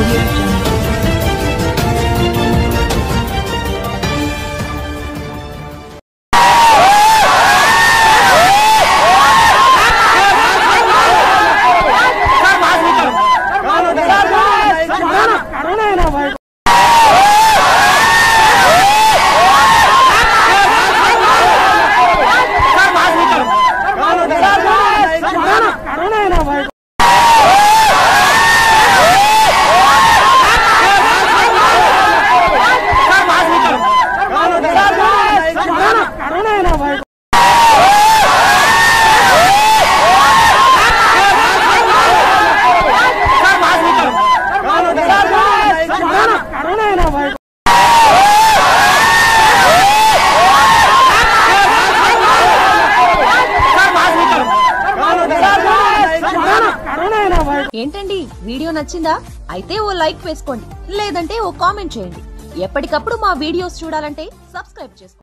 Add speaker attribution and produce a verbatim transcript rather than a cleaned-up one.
Speaker 1: ఏంటండి వీడియో నచ్చిందా? అయితే ఓ లైక్ వేసుకోండి, లేదంటే ఓ కామెంట్ చేయండి. ఎప్పటికప్పుడు మా వీడియోస్ చూడాలంటే సబ్స్క్రైబ్ చేసుకోండి.